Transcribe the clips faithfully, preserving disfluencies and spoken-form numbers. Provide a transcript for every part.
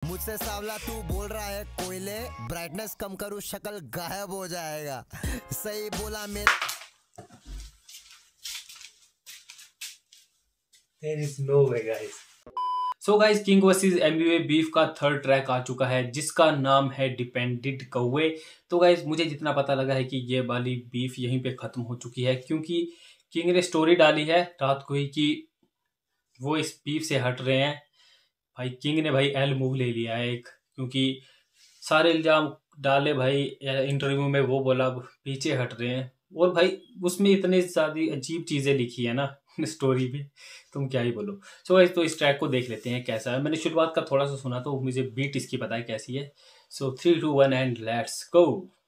मुझसे सावला तू बोल रहा है कोयले, ब्राइटनेस कम करूँ शक्ल गायब हो जाएगा। सही बोला मेरे। There is no way guys. So guys, King versus MVA beef का थर्ड ट्रैक आ चुका है जिसका नाम है डिपेंडेंट कौवे। तो गाइस मुझे जितना पता लगा है कि ये वाली बीफ यहीं पे खत्म हो चुकी है, क्योंकि किंग ने स्टोरी डाली है रात को ही कि वो इस बीफ से हट रहे हैं। भाई किंग ने भाई एल मूव ले लिया है एक, क्योंकि सारे इल्जाम डाले भाई इंटरव्यू में, वो बोला पीछे हट रहे हैं। और भाई उसमें इतनी ज्यादा अजीब चीजें लिखी है ना स्टोरी में, तुम क्या ही बोलो। सो गाइस तो इस ट्रैक को देख लेते हैं कैसा है। मैंने शुरुआत का थोड़ा सा सुना तो मुझे बीट इसकी पता है कैसी है। So three two one and let's go.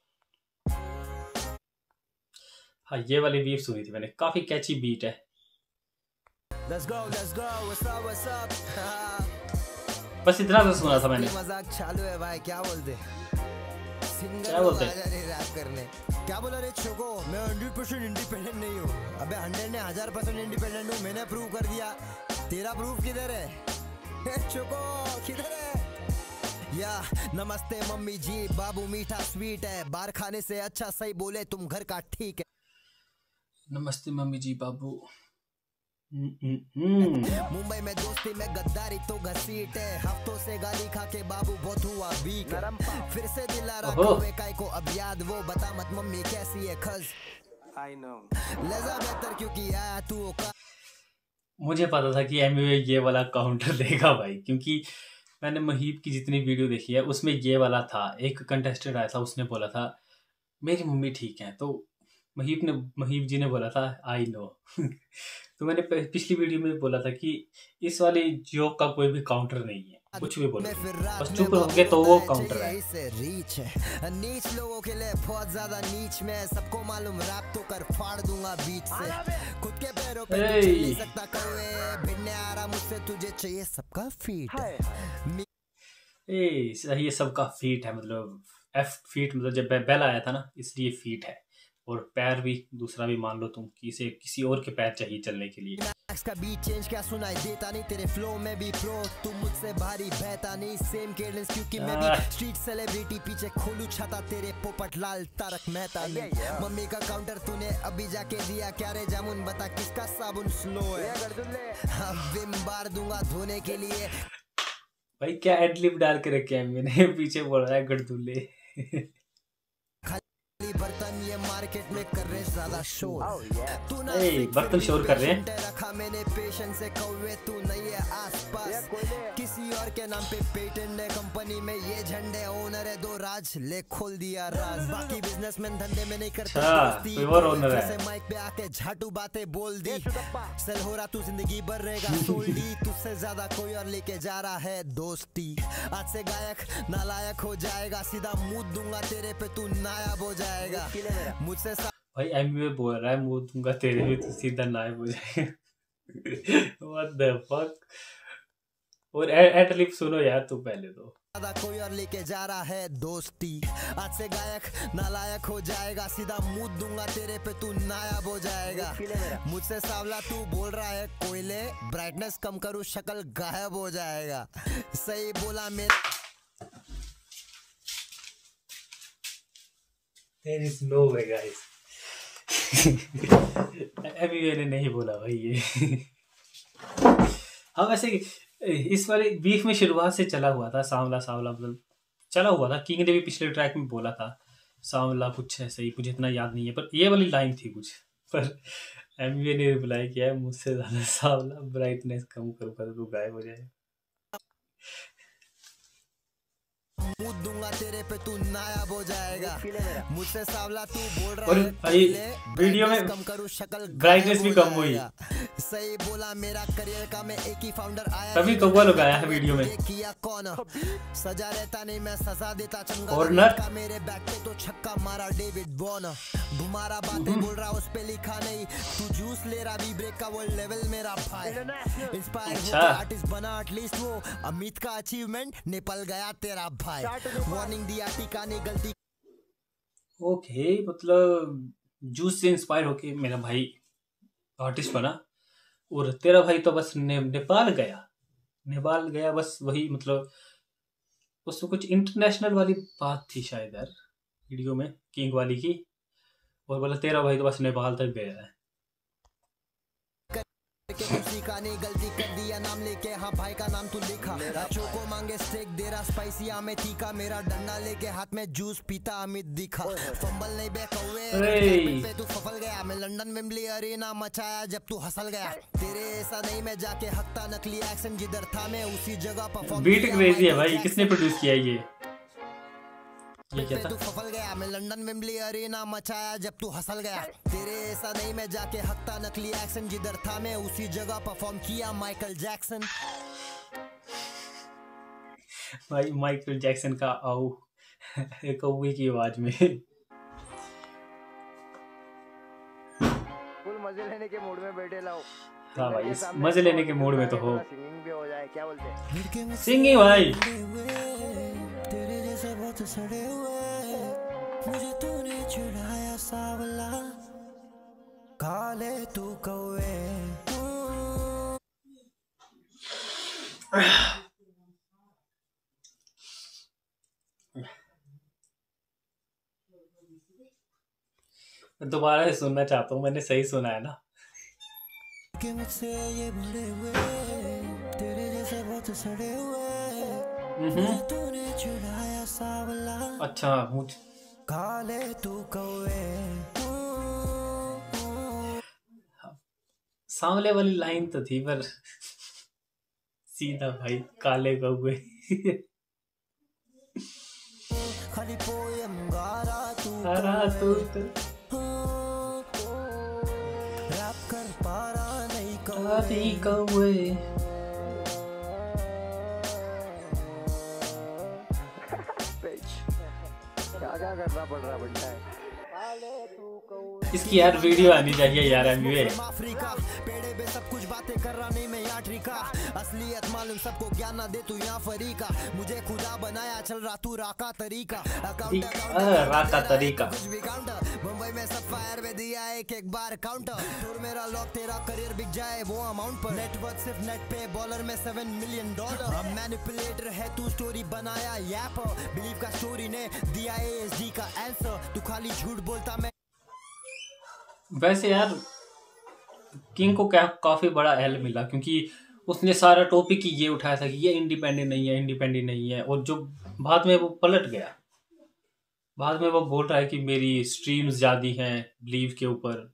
हाँ ये वाली बीट सुनी थी मैंने, काफी कैची बीट है। Let's go, let's go, what's up, what's up? बस इतना तो सुना था मैंने। मजाक चालू है भाई, क्या बोलते क्या बोलते रैप करने। क्या बोला रे छोको, मैं हंड्रेड परसेंट इंडिपेंडेंट नहीं हूँ। अबे हंड्रेड ने हजार परसेंट इंडिपेंडेंट हूँ, मैंने प्रूव कर दिया। तेरा प्रूफ किधर है छोको, किधर है? या नमस्ते मम्मी जी, बाबू मीठा स्वीट है, बाहर खाने से अच्छा सही बोले तुम घर का ठीक है। नमस्ते मम्मी जी बाबू। मुंबई में दोस्ती में गद्दारी तो घसीट है, हफ्तों से गाली खा के बाबू बहुत हुआ वीक। फिर से दिला रहा को अब याद, वो बता मत मम्मी कैसी है खज। आई नो लजा बेहतर क्योंकि आया तू। मुझे पता था कि एमवीए ये वाला काउंटर देगा भाई, क्योंकि मैंने महीब की जितनी वीडियो देखी है उसमें ये वाला था। एक कंटेस्टेंट आया था, उसने बोला था मेरी मम्मी ठीक है, तो महीब ने महीब जी ने बोला था आई नो तो मैंने पिछली वीडियो में बोला था कि इस वाली जोक का कोई भी काउंटर नहीं है, कुछ भी बोलो बस चुप रहोगे तो वो काउंटर है। रीच है नीच लोगों के लिए बहुत ज्यादा नीच में, सबको मालूम रैप तो कर फाड़ दूंगा बीच से। खुद के पैरों पे चल नहीं सकता कौवे, भिड़ने आ रहा मुझसे तुझे चाहिए सबका फीट। ए सही है, सबका फीट है, मतलब एफ फीट, मतलब जब बेल आया था ना इसलिए फीट है। और पैर भी दूसरा भी मान लो तुम, किसे किसी और के पैर चाहिए चलने के लिए। का बीट चेंज क्या सुनाई देता नहीं, तेरे फ्लो में भी प्रो, तू मुझसे भारी बहता नहीं। सेम केडेंस क्योंकि मैं भी स्ट्रीट सेलिब्रिटी, पीछे खोलू छाता तेरे पोपट लाल तारक मेहता ने। मम्मी का काउंटर तूने अभी जाके दिया क्या रे जामुन, बता किसका साबुन स्लो है, विम बार दूंगा धोने के लिए। भाई क्या एडलिप डाल के रखे हैं मैंने, पीछे बोल रहा है गड़दुल्ले बर्तन ये मार्केट में कर रहे ज्यादा शोर, तू ना बर्तन शोर कर रहे हैं। रखा मैंने पेशेंस से कौवे, तू नहीं है आसपास किसी और के नाम पे पेटेंट है कंपनी में ये झंडे, ओनर है दो राज ले खोल दिया राज। बाकी बिजनेसमैन धंधे में नहीं करते दोस्ती, ओनर है माइक पे आके झाटू बातें बोल दी। सेल हो रहा तू जिंदगी भर रहेगा सोल्डी, तुझसे ज्यादा कोई और लेके जा रहा है दोस्ती। आज से गायक नालायक हो जाएगा, सीधा मुंह दूंगा तेरे पे तू नायाब हो जाएगा मुझसे। भाई एमवीए बोल रहा है मुंह दूंगा तेरे पे तो सीधा नायब हो जाएगा। What the fuck. और एडलिप सुनो यार तू पहले तो। कोई और लेके जा रहा है दोस्ती, आज से गायक नालायक हो जाएगा, सीधा मुंह दूंगा तेरे पे तू नायाब हो जाएगा। मुझसे सावला तू बोल रहा है कोयले, ब्राइटनेस कम करूँ शक्ल गायब हो जाएगा। सही बोला मेरे। There is no way guys। अभी मैंने नहीं बोला भाई ये। हाँ वैसे इस वाले बीफ में शुरुआत से चला हुआ था सांवला सांवला, मतलब चला हुआ था। किंग ने भी पिछले ट्रैक में बोला था सांवला कुछ ऐसे ही, मुझे इतना याद नहीं है, पर ये वाली लाइन थी कुछ। पर एमवीए ने रिप्लाई किया है मुझसे ज्यादा सांवला, ब्राइटनेस कम करो कर तो गायब हो जाए। मुंह दूंगा तेरे पे तू नायाब हो जाएगा। मुझसे सावला तू बोल रहा और है भाई वीडियो में कम करूँ शक्ल ब्राइटनेस भी कम हुई। सही बोला मेरा करियर का मैं एक ही फाउंडर आया, तभी कौवा लोग आया है वीडियो में। किया कौन सजा रहता नहीं मैं सजा देता चंगा कॉर्नर का, मेरे बैट पे तो छक्का मारा डेविड बॉर्न। घुमारा बातें बोल रहा उस पे लिखा नहीं, तू जूस ले रहा वी ब्रेक का वो लेवल मेरा भाई। इंस्पायर होकर आर्टिस्ट बना एटलीस्ट वो, अमित का अचीवमेंट निपल गया तेरा भाई। वार्निंग दिया टीका ने गलती। ओके मतलब जूस से इंस्पायर होके मेरा भाई आर्टिस्ट बना, और तेरा भाई तो बस ने, नेपाल गया नेपाल गया बस वही, मतलब उसमें कुछ इंटरनेशनल वाली बात थी शायद यार वीडियो में किंग वाली की, और बोला तेरा भाई तो बस नेपाल तक गया है। किसी का नहीं गलती कर दिया नाम लेके, हाँ भाई का नाम तू लिखा। बच्चों को मांगे स्टेक दे रहा स्पाइसी आमे तीखा, मेरा डंडा लेके हाथ में जूस पीता अमित दिखा। फंबल नहीं बे कौवे पे तू सफल गया, मैं लंदन वेम्बली अरीना मचाया जब तू हंसल गया। तेरे ऐसा नहीं मैं जाके हकता नकली एक्शन जिधर था मैं उसी जगह परफॉर्म। बीट क्रेजी है भाई, किसने प्रोड्यूस किया ये ये क्या था? तू सफल गया, मैं लंदन वेम्बली अरीना मचाया जब तू हंसल गया। तेरे ऐसा नहीं मैं जाके हकता नकली एक्शन जिधर था मैं उसी जगह परफॉर्म किया माइकल जैक्सन। भाई माइकल जैक्सन का आओ कौवे की आवाज में। फुल मजे लेने के मूड में बैठे लाओ। हाँ भाई इस मजे लेने के मूड में तो हो। सिंगिंग भी हो जाए, क्या बोलते हैं? सिंगिंग भाई तेरे जैसे बहुत सड़े हुए मुझे तूने चिढ़ाया सावला, काले तू कौवे। दोबारा से सुनना चाहता हूँ, मैंने सही सुना है ना? के मुझसे ये बड़े हुए तेरे जैसे बहुत सड़े हुए तूने चिढ़ाया सावला। अच्छा मुझ काले तू कौवे। सांवले वाली लाइन तो थी पर सीधा भाई काले कौवे। खाली पोयम गारा तू अरा तू रैप कर पारा नहीं कौवे कौवे। क्या क्या करना पड़ रहा बनता है। इसकी यार वीडियो आनी चाहिए यार। एमवे अफ्रीका पेड़े पे सब कुछ बातें कर रहा नहीं मैं यात्री का, असलियत मालूम सबको ज्ञान ना दे तू यहाँ फरीका। मुझे खुदा बनाया चल रहा तू राका तरीका, राका तरीका। मुंबई में सब फायर में दिया एक एक बार काउंटर, और मेरा लॉक तेरा करियर बिक जाए वो अमाउंट पर। नेटवर्क सिर्फ नेट पे बॉलर में सेवन मिलियन डॉलर। अब मैनिपुलेटर है तू स्टोरी बनाया यैप, बिलीव का स्टोरी ने दिया एएसडी का आंसर, तू खाली झूठ बोलता मैं। वैसे यार किंग को क्या काफी बड़ा एल मिला, क्योंकि उसने सारा टॉपिक ही ये उठाया था कि ये इंडिपेंडेंट नहीं है इंडिपेंडेंट नहीं है, और जो बाद में वो पलट गया, बाद में वो बोल रहा है कि मेरी स्ट्रीम्स ज्यादा हैं बिलीव के ऊपर।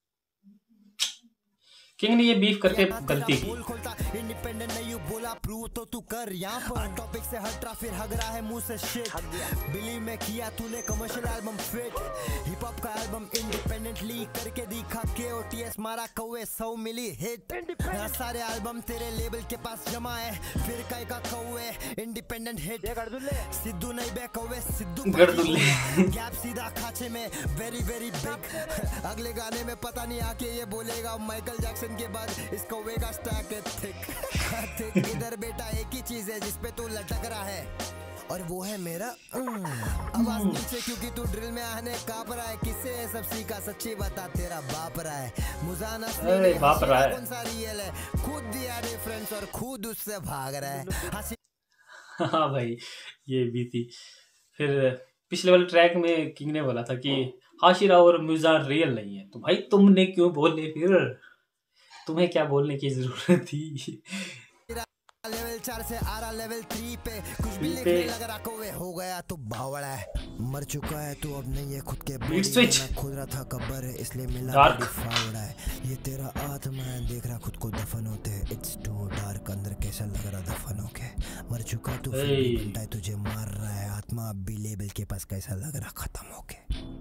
किंग ने ये बीफ करके गलती की। इंडिपेंडेंट नहीं यू बोला प्रूव तो तू कर यहाँ पर, टॉपिक से हट रहा फिर हग रहा है मुंह से शिट। बिलीव में किया तूने commercial album fit, hip hop का एल्बम इंडिपेंडेंटली करके दिखा के ओटीएस मारा कौवे सौ मिली हिट। सारे एल्बम तेरे लेबल के पास जमा है फिर कई का कौवे इंडिपेंडेंट हिट। सिद्धू नहीं बे कौवे सिद्धू गैप सीधा खाचे में वेरी वेरी बिग। अगले गाने में पता नहीं आके ये बोलेगा माइकल जैक्सन के बाद इस कौवे का स्टैक है थिक थिक। इधर बेटा एक ही चीज है जिसपे तू लटक रहा है और वो है मेरा आवाज नीचे, क्योंकि तू ड्रिल में आने काप रहा है। किससे है सब सीखा सच्ची बता तेरा बाप रहा है। मुजाना बाप रहा है, कौन सा रियल है, खुद दिया रेफरेंस और खुद उससे भाग रहा है। हाँ भाई ये भी थी। फिर पिछले वाले ट्रैक में किंग ने बोला था कि हाशिरा और मुजान रियल नहीं है, तो भाई तुमने क्यों बोले, फिर तुम्हें क्या बोलने की जरूरत थी। लेवल चार से आ रहा लेवल थ्री पे कुछ भी लिखने लग रहा कौवे हो गया तो भावड़ा है। मर चुका है तू अब नहीं है खुद के बॉडी, खुद रहा था कब्र है इसलिए मिला फावड़ा है। ये तेरा आत्मा है देख रहा खुद को दफन होते, इट्स टू डार्क अंदर कैसा लग रहा दफन होके। मर चुका तू फिर भी बनता है तुझे मार रहा है आत्मा अब भी लेवल के पास कैसा लग रहा खत्म होके।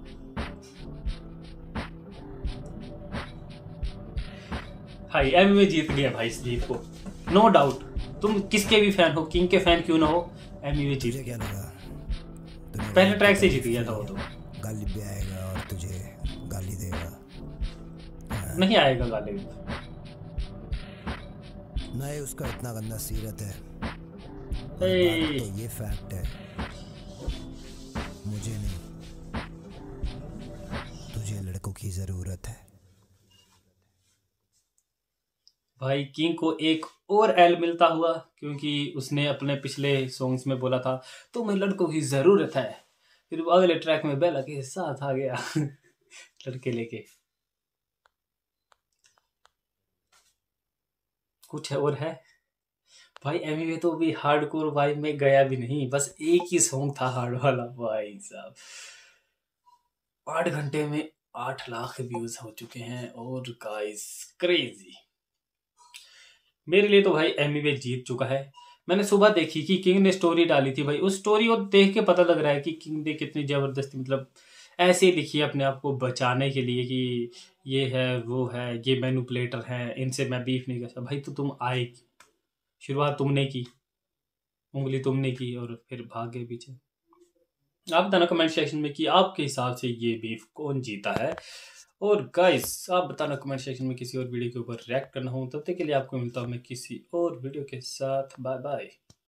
भाई एमवे जीत गया भाई इस जीत को, नो डाउट। तुम किसके भी फैन हो, किंग के फैन क्यों ना हो, एमवे जीत। क्या लगा पहले ट्रैक से जीत गया था वो तो। गाली भी आएगा और तुझे गाली देगा। नहीं आएगा गाली नहीं, उसका इतना गंदा सीरत है। तो ये फैक्ट है, मुझे नहीं तुझे लड़कों की जरूरत है। भाई किंग को एक और एल मिलता हुआ, क्योंकि उसने अपने पिछले सॉन्ग्स में बोला था तुम्हें लड़कों की ज़रूरत है। फिर वो अगले ट्रैक में बेला के साथ आ गया लड़के लेके। कुछ है और है भाई, एमी में तो भी हार्डकोर वाइब में गया भी नहीं, बस एक ही सॉन्ग था हार्ड वाला भाई साहब। आठ घंटे में आठ लाख व्यूज हो चुके हैं और गाइस क्रेजी। मेरे लिए तो भाई एमी वे जीत चुका है। मैंने सुबह देखी कि किंग ने स्टोरी डाली थी भाई, उस स्टोरी को देख के पता लग रहा है कि किंग ने कितनी जबरदस्ती, मतलब ऐसे ही लिखी है अपने आप को बचाने के लिए कि ये है वो है, ये मैनिपुलेटर है, इनसे मैं बीफ नहीं कर सकता। भाई तो तुम आए, शुरुआत तुमने की, उंगली तुमने की और फिर भाग गए पीछे। आप बताना कमेंट सेक्शन में कि आपके हिसाब से ये बीफ कौन जीता है। और गाइस आप बताना कमेंट सेक्शन में किसी और वीडियो के ऊपर रिएक्ट करना हो। तब तक के लिए आपको मिलता हूँ मैं किसी और वीडियो के साथ। Bye bye.